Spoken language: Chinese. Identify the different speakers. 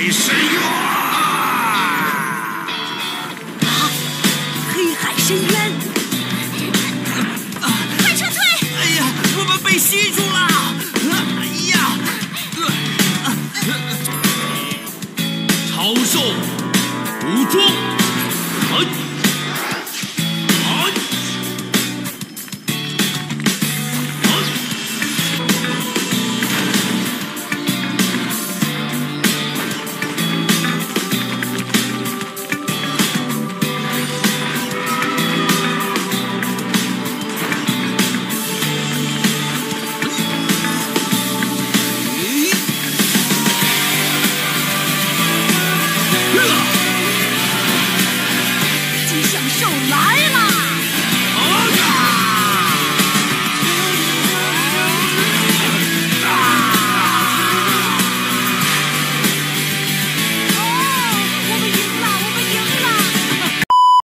Speaker 1: 海深渊！
Speaker 2: 黑海深渊！
Speaker 3: 快撤退！
Speaker 4: 哎呀，我们被吸住了！哎呀！
Speaker 1: 超兽武装！